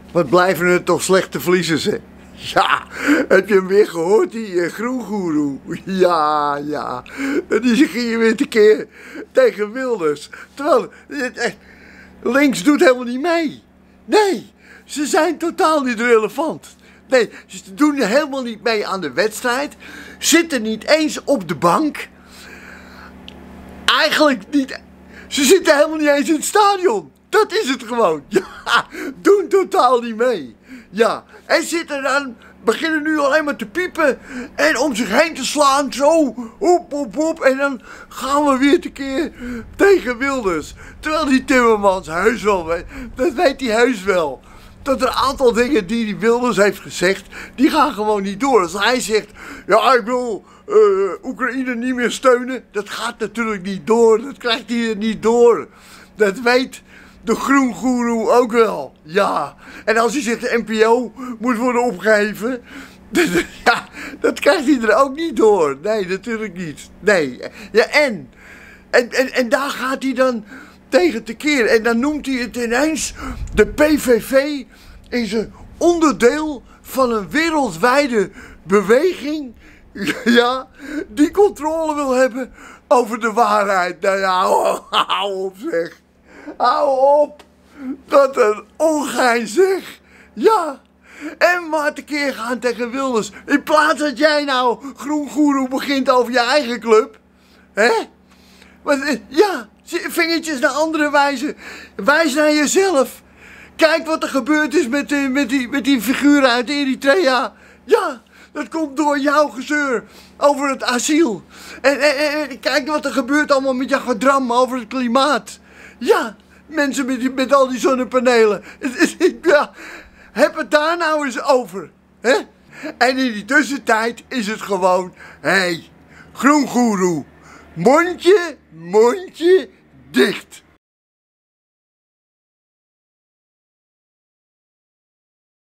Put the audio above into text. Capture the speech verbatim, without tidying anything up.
Wat blijven het toch slechte verliezers, hè? Ja, heb je hem weer gehoord, die uh, groengoeroe? Ja, ja. Die ging je weer tekeer tegen Wilders. Terwijl, eh, links doet helemaal niet mee. Nee, ze zijn totaal niet relevant. Nee, ze doen helemaal niet mee aan de wedstrijd. Zitten niet eens op de bank. Eigenlijk niet. Ze zitten helemaal niet eens in het stadion. Dat is het gewoon. Ja, doen totaal niet mee. Ja, en zitten dan, beginnen nu alleen maar te piepen en om zich heen te slaan, zo, hoep, hoep, hoep. En dan gaan we weer tekeer tegen Wilders. Terwijl die Timmermans heus wel weet, dat weet hij heus wel. Dat er een aantal dingen die die Wilders heeft gezegd, die gaan gewoon niet door. Als hij zegt, ja, ik wil uh, Oekraïne niet meer steunen, dat gaat natuurlijk niet door. Dat krijgt hij er niet door. Dat weet de groengoeroe ook wel. Ja. En als hij zegt de N P O moet worden opgeheven, ja, dat krijgt hij er ook niet door. Nee, natuurlijk niet. Nee. Ja, en? En, en, en daar gaat hij dan tegen tekeer. En dan noemt hij het ineens, de P V V is een onderdeel van een wereldwijde beweging, ja, die controle wil hebben over de waarheid. Nou ja, hou op zeg. Hou op. Wat een ongein zeg. Ja. En maar tekeer gaan tegen Wilders. In plaats dat jij nou, groengoeroe, begint over je eigen club. Hè? Maar, ja, vingertjes naar andere wijzen. Wijs naar jezelf. Kijk wat er gebeurd is met, die, met, die, met die figuren uit Eritrea. Ja, dat komt door jouw gezeur over het asiel. En, en, en kijk wat er gebeurt allemaal met jouw gedram over het klimaat. Ja, mensen met, met al die zonnepanelen. Ja, heb het daar nou eens over. Hè? En in die tussentijd is het gewoon, hé, hey, groengoeroe, mondje, mondje dicht.